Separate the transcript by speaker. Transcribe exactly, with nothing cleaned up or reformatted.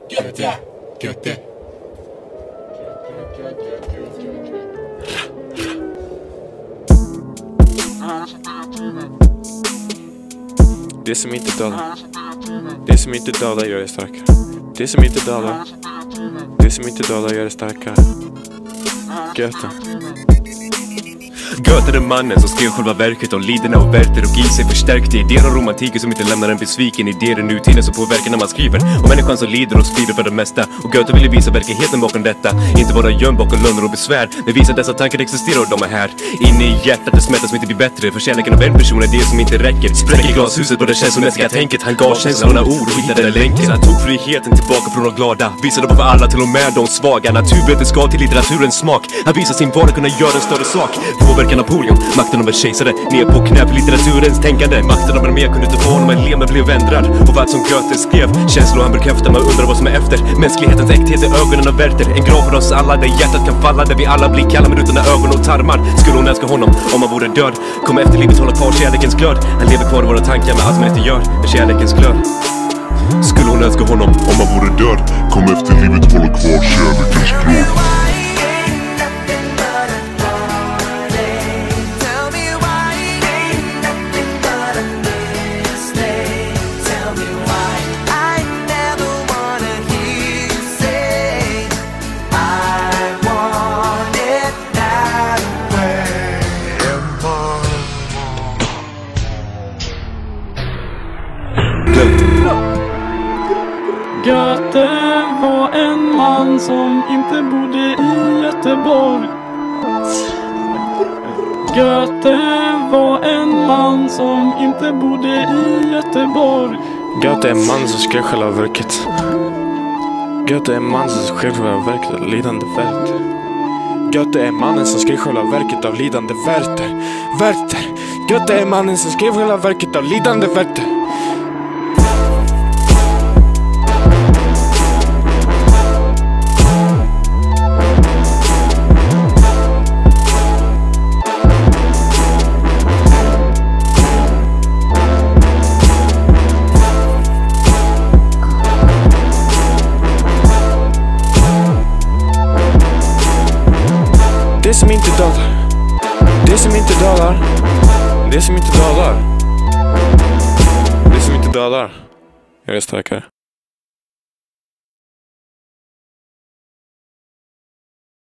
Speaker 1: Götte, götte.
Speaker 2: Det som inte dödar. Det som inte dödar gör det starkare. Det som inte dödar. Det som inte dödar gör det starkare. Götte.
Speaker 3: Göte är mannen som skrev själva verket om liderna och värter och i sig förstärkte idéer om romantiken som inte lämnar en besviken. Idéer i nutiden som påverkar när man skriver om människan som lider och sprider för det mesta. Och Göte ville visa verkligheten bakom detta, inte vara gömd bakom lögner och besvär, men visa att dessa tankar existerar och de är här inne i hjärtat. Det smärta som inte blir bättre, för kärleken av en person är det som inte räcker. Spräcker glashuset på det känslomässiga tänket. Han gav känslorna ord och hittade länken. Han tog friheten tillbaka från de glada, visade på för alla, till och med de svaga. Naturvetenskap till litteraturens smak. Han visar sin vardag kunna göra en större sak. Påverka Napoleon, makten av en kejsare, ner på knä för litteraturens tänkande. Makten av en armé kunde inte få honom, en leme blev ändrad. Och vad som Göte skrev, känslor han bekräftar, man undrar vad som är efter. Mänsklighetens äkthet i ögonen av Werther. En grav för oss alla där hjärtat kan falla, där vi alla blir kalla med utan ögon och tarmar. Skulle hon älska honom om han vore död? Kommer efter livet hålla kvar kärlekens glöd. Han lever kvar i våra tankar med allt man inte gör med kärlekens glöd. Skulle hon älska honom
Speaker 4: om han vore död? Kommer efter livet hålla kvar kärlekens glöd.
Speaker 5: Göte var en man som inte bodde i Göteborg. Göte var en man som inte bodde i Göteborg.
Speaker 2: Göte är en man som skrev själva verket. Göte är en man som skrev själva verket av lidande Werther. Göte är mannen som skrev själva verket av lidande Werther. Werther. Göte är mannen som skrev själva verket av lidande Werther. Det som inte dödar. Det som inte dödar. Det som inte dödar. Det som inte dödar gör det starkare.